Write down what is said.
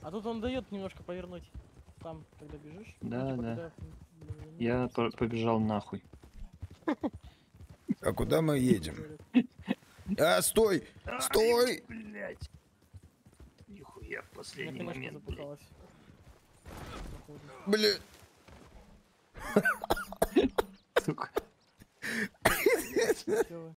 А тут он дает немножко повернуть. Там, когда бежишь. Да, типа, да. когда, Я побежал нахуй. А куда мы едем? А, стой! Стой! Блять. Нихуя в На последний конечку момент, блядь. запуталась. Походу. Бля. Сука. Чё вы?